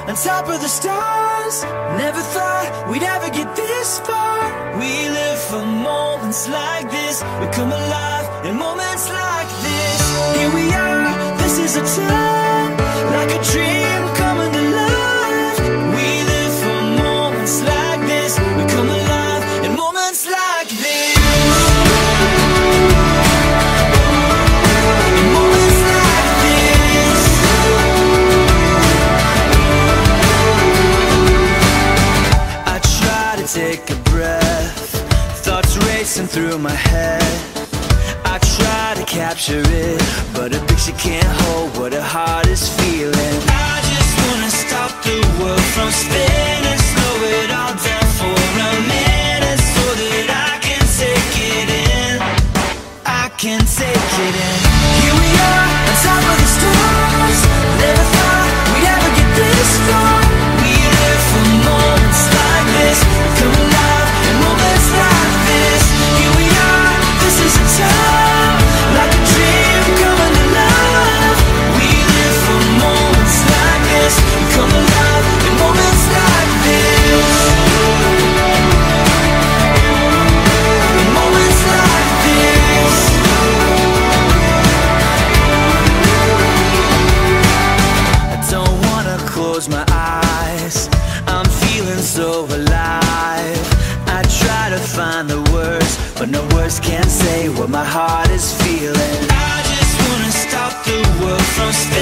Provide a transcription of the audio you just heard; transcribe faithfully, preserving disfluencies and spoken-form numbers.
on top of the stars. Never thought we'd ever get this far. We live for moments like this. We come alive in moments like this. Here we are, this is a time, like a dream coming to life. We live for moments like this. We come alive in moments like this. In moments like this. I try to take a breath, thoughts racing through my head. I try to capture it, but a picture can't hold what a heart is feeling. I just wanna stop the world from spinning, slow it all down for a minute, so that I can take it in. I can take it in. Here we are, on top of the stars. Never thought we'd ever get this far. We live for moments like this. We come alive in moments like this. Here we are, this is a time, like a dream coming to life. We live for moments like this. We come alive in moments like this. In moments like this. I don't wanna close my eyes, I'm feeling so alive. I try to find the words, but no words can say what my heart is feeling. I just wanna stop the world from spinning.